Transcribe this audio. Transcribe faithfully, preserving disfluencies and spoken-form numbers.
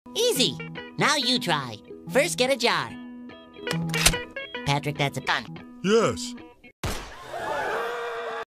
Easy. Now you try. First, get a jar. Patrick, that's a done. Yes.